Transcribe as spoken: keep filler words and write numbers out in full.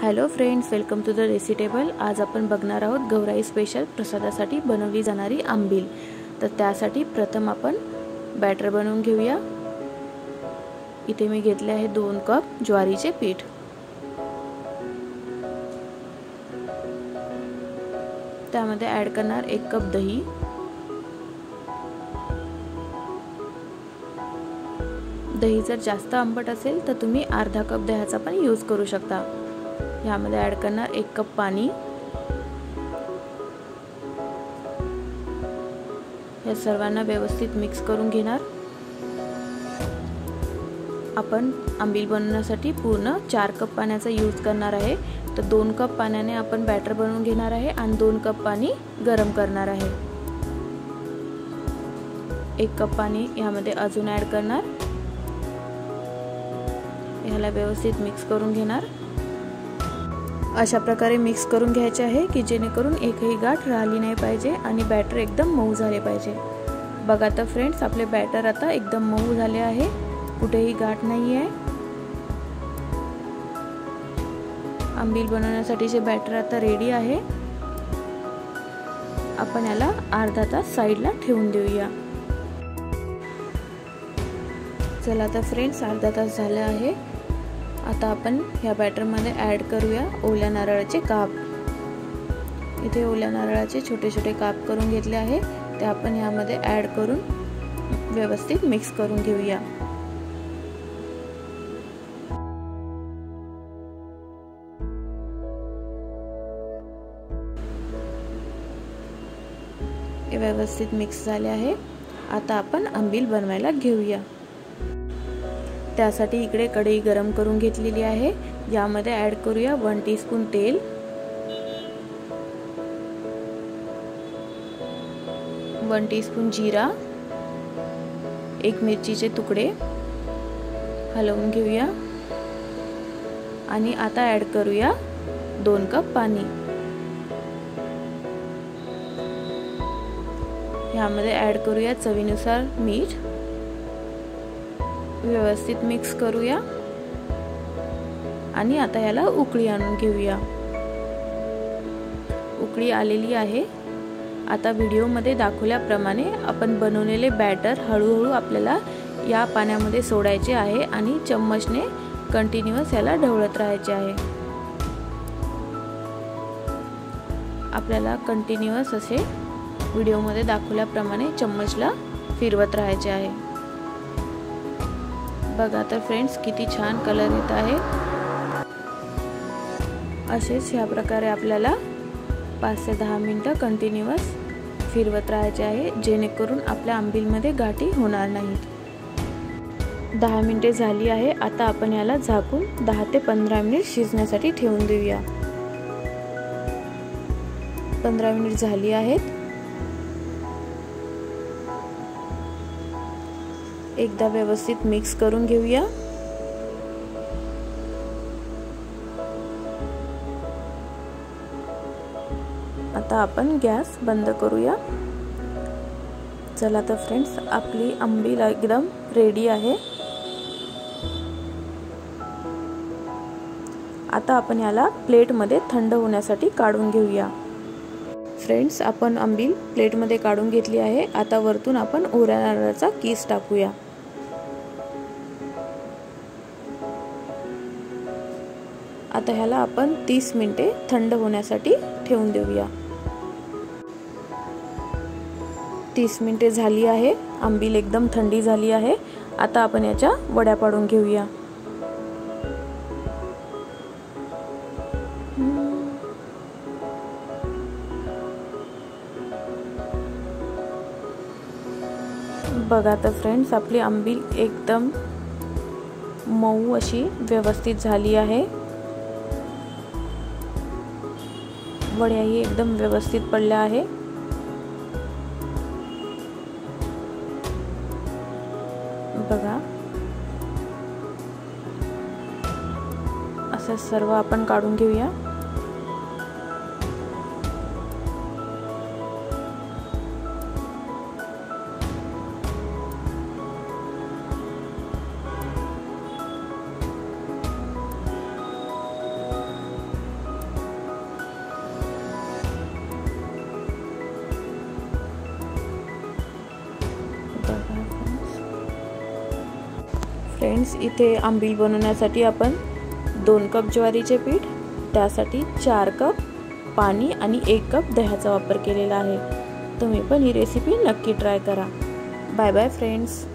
Hello friends, welcome to the recitable. आज आपण बघणार आहोत गौराई स्पेशल प्रसादासाठी बनवली जाणारी आंबील। तर त्यासाठी प्रथम आपण बॅटर बनवून घेऊया। इथे मी घेतले आहे दोन कप ज्वारीचे पीठ। त्यामध्ये ॲड करणार एक कप दही, दही जर जास्त आंबट असेल तर तुम्ही अर्धा कप दह्याचा पण यूज करू शकता। यामध्ये ॲड करणार एक कप पाणी। या सर्वांना व्यवस्थित मिक्स करून घेणार। आपण आंबील बनवण्यासाठी पूर्ण चार कप पाण्याचा यूज करणार आहे। तर दोन कप पाण्याने आपण बॅटर बनवून घेणार आहे आणि दोन कप पाणी गरम करणार आहे। एक कप पाणी यामध्ये अजून ॲड करणार। याला व्यवस्थित मिक्स करून घेणार। अशा प्रकारे मिक्स करून घ्यायचे आहे की जेणेकरून एकही गाठ राहिली नाही पाहिजे आणि बॅटर एकदम मऊ झाले पाहिजे। बघा तर फ्रेंड्स, आपले बॅटर आता एकदम मऊ झाले आहे, कुठेही गाठ नाही आहे। आंबील बनवण्यासाठीचे बॅटर आता रेडी आहे। आपण याला अर्धा तास साईडला ठेवून देऊया। चला तर फ्रेंड्स, अर्धा तास झाले आहे। आता आपण ह्या बॅटर मध्ये ॲड करूया ओल्या नारळाचे काप। इथे ओल्या नारळाचे छोटे छोटे काप करून घेतले आहे, ते आपण यामध्ये ॲड करून व्यवस्थित मिक्स करून घेऊया। हे व्यवस्थित मिक्स झाले आहे। आता आपण आंबील बनवायला घेऊया। त्यासाठी इकडे कढई गरम करून घेतलेली आहे। यामध्ये ॲड करूया वन टीस्पून तेल, वन टीस्पून जीरा, एक मिरचीचे तुकडे हलवून घेऊया आणि आता ॲड करूया दोन कप पाणी। यामध्ये ॲड करूया चवीनुसार मीठ। व्यवस्थित मिक्स करूया आणि आता याला उकळी आणून घेऊया। उकळी आलेली आहे। आता व्हिडिओमध्ये दाखवल्याप्रमाणे आपण बनवलेले बॅटर हळूहळू आपल्याला या पाण्यामध्ये सोडायचे आहे आणि चम्मचने कंटिन्युअस याला ढवळत राहायचे आहे। आपल्याला कंटिन्युअस असे व्हिडिओमध्ये दाखवल्याप्रमाणे चम्मचला फिरवत राहायचे आहे। बघा तर फ्रेंड्स, किती छान कलर येत आहे। असेच ह्या प्रकारे आपल्याला पाच ते दहा मिनिटं कंटिन्युअस फिरवत राहायचे आहे, जेणेकरून आपल्या आंबीलमध्ये गाठी होणार नाहीत। दहा मिनिटे झाली आहे। आता आपण याला झाकून दहा ते पंधरा मिनिट शिजण्यासाठी ठेवून देऊया। पंधरा मिनिट झाली आहेत। एकदा व्यवस्थित मिक्स करून घेऊया। आता आपण गॅस बंद करूया। चला तर फ्रेंड्स, आपली आंबील एकदम रेडी आहे। आता आपण याला प्लेटमध्ये थंड होण्यासाठी काढून घेऊया। फ्रेंड्स, आपण आंबील प्लेटमध्ये काढून घेतली आहे। आता वरतून आपण ओल्या नारळाचा किस टाकूया। आता ह्याला आपण तीस मिनिटे थंड होण्यासाठी ठेवून देऊया। तीस मिनिटे झाली आहे। आंबील एकदम थंडी झाली आहे। आता आपण याच्या वड्या पाडून घेऊया। बघा तर फ्रेंड्स, आपली आंबील एकदम मऊ अशी व्यवस्थित झाली आहे। वड्याही एकदम व्यवस्थित पडल्या आहे। बघा, असं सर्व आपण काढून घेऊया। फ्रेंड्स, इथे आंबील बनवण्यासाठी आपण दोन कप ज्वारीचे पीठ, त्यासाठी चार कप पाणी आणि एक कप दह्याचा वापर केलेला आहे. तुम्ही पण ही रेसिपी नक्की ट्राय करा. Bye bye friends.